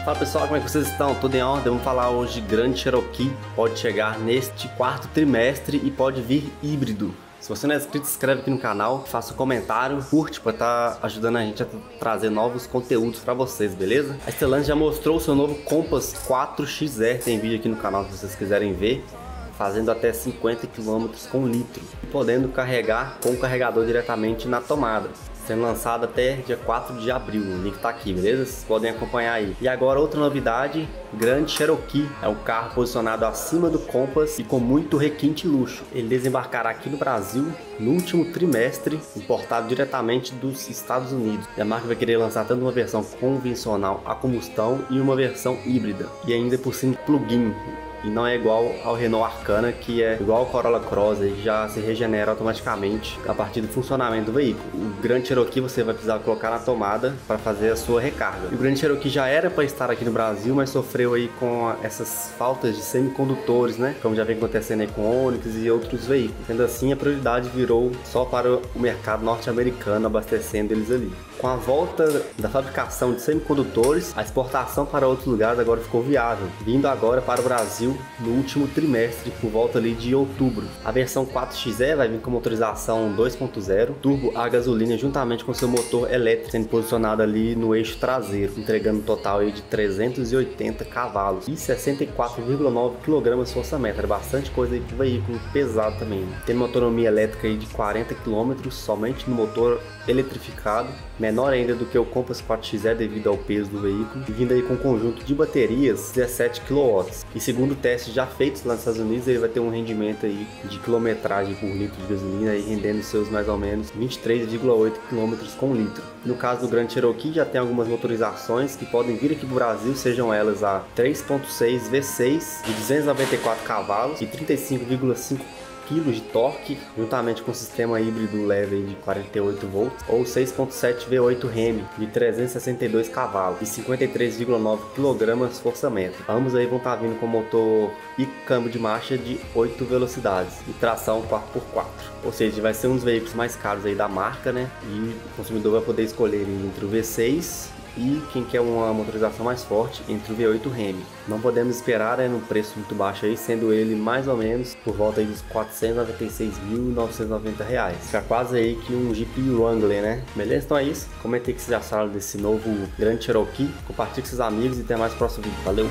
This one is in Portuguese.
Fala pessoal, como é que vocês estão? Tudo em ordem? Vamos falar hoje de Grand Cherokee. Pode chegar neste quarto trimestre e pode vir híbrido. Se você não é inscrito, se inscreve aqui no canal, faça um comentário, curte para estar ajudando a gente a trazer novos conteúdos para vocês, beleza? A Stellantis já mostrou o seu novo Compass 4XR, tem vídeo aqui no canal se vocês quiserem ver, fazendo até 50 km com litro, podendo carregar com o carregador diretamente na tomada. Sendo lançado até dia 4 de abril, o link tá aqui, beleza? Vocês podem acompanhar aí. E agora outra novidade, Grand Cherokee. É um carro posicionado acima do Compass e com muito requinte e luxo. Ele desembarcará aqui no Brasil no último trimestre, importado diretamente dos Estados Unidos. E a marca vai querer lançar tanto uma versão convencional a combustão e uma versão híbrida. E ainda por cima plug-in. E não é igual ao Renault Arcana, que é igual ao Corolla Cross, e já se regenera automaticamente a partir do funcionamento do veículo. O Grand Cherokee você vai precisar colocar na tomada para fazer a sua recarga. E o Grand Cherokee já era para estar aqui no Brasil, mas sofreu aí com essas faltas de semicondutores, né? Como já vem acontecendo aí com o Onix e outros veículos. Sendo assim, a prioridade virou só para o mercado norte-americano, abastecendo eles ali. Com a volta da fabricação de semicondutores, a exportação para outros lugares agora ficou viável, vindo agora para o Brasil no último trimestre, por volta ali de outubro. A versão 4XE vai vir com motorização 2.0, turbo a gasolina juntamente com seu motor elétrico, sendo posicionado ali no eixo traseiro, entregando um total aí de 380 cavalos e 64,9 kgfm. É bastante coisa aí para o veículo pesado também. Tem uma autonomia elétrica aí de 40 km somente no motor eletrificado, menor ainda do que o Compass 4XE devido ao peso do veículo, e vindo aí com um conjunto de baterias 17 kW. E segundo testes já feitos lá nos Estados Unidos, ele vai ter um rendimento aí de quilometragem por litro de gasolina, aí rendendo seus mais ou menos 23,8 km com litro. No caso do Grand Cherokee já tem algumas motorizações que podem vir aqui para o Brasil, sejam elas a 3.6 V6 de 294 cavalos e 35,5 kg de torque, juntamente com o sistema híbrido leve de 48 volts, ou 6.7 V8 Hemi de 362 cavalos e 53,9 kgfm. Ambos aí vão estar vindo com motor e câmbio de marcha de 8 velocidades e tração 4x4. Ou seja, vai ser um dos veículos mais caros aí da marca, né? E o consumidor vai poder escolher entre o V6 e quem quer uma motorização mais forte entre o V8 Hemi. Não podemos esperar num preço muito baixo aí, sendo ele mais ou menos por volta aí dos R$ 496.990. Fica quase aí que um Jeep Wrangler, né? Beleza? Então é isso. Comente aí que vocês acharam desse novo Grand Cherokee. Compartilhe com seus amigos e até mais no próximo vídeo. Valeu!